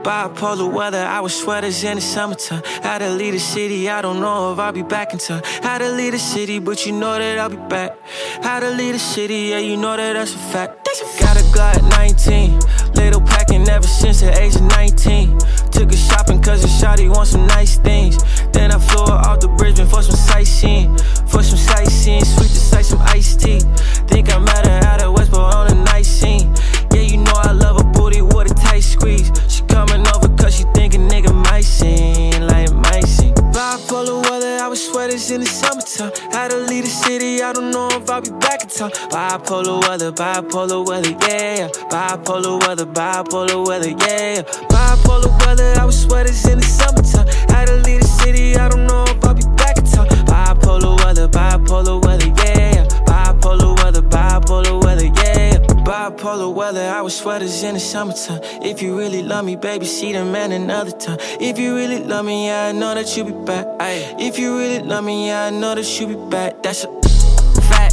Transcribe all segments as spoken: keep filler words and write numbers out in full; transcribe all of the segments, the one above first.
Bipolar weather, I wear sweaters in the summertime. Had to leave the city, I don't know if I'll be back in time. Had to leave the city, but you know that I'll be back. Had to leave the city, yeah, you know that that's a fact. Got a Glock nineteen, little packing ever since the age of nineteen. Took her shopping cause the shawty wants some nice things. Then I flew her off the Brisbane for some sightseeing. For some sightseeing, sweet to sight, some iced tea. Think I met her out at Westboro on a night scene. Yeah, you know I love her booty with a tight squeeze. She coming over cause she think a nigga might sing, like might sing. Bipolar weather, I wear sweaters in the summertime. Had to leave the city, I don't know if I'll be back in time. Bipolar weather, bipolar weather, yeah. Bipolar weather, bipolar weather, yeah. Bipolar weather, I wear sweaters in the summertime. Had to leave the city, I don't know if I'll be back in time. Bipolar weather, bipolar weather, yeah. Bipolar weather, bipolar weather, yeah. Bipolar weather, I wear sweaters in the summertime. If you really love me, baby, see the man another time. If you really love me, yeah, I know that you'll be back. Aye. If you really love me, yeah, I know that you'll be back. That's a fact,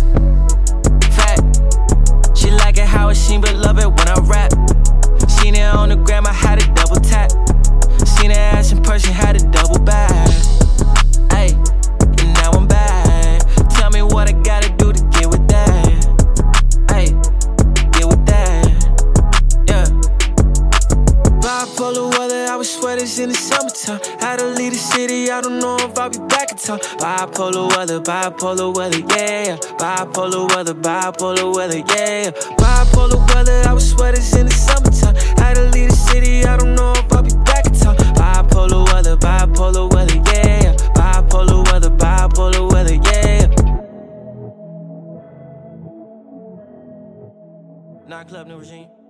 fact. She like it how it seem, but love it when I rap. Seen it on the gram, I had a double tap. Seen her ass in person, had a double back. Ayy, and now I'm back. Tell me what I gotta do to get with that. Ayy, get with that, yeah. Bipolar weather, I wear sweaters in the summertime. Had to leave the city, I don't know if I'll be back in time. Bipolar weather, bipolar weather, yeah. Bipolar weather, bipolar weather, yeah. Bipolar weather, I wear sweaters in the summertime. Had to leave the city, I don't know if I'll be back in time. Bipolar weather, bipolar weather, yeah. Bipolar weather, bipolar weather, yeah. Nightclub New Regime.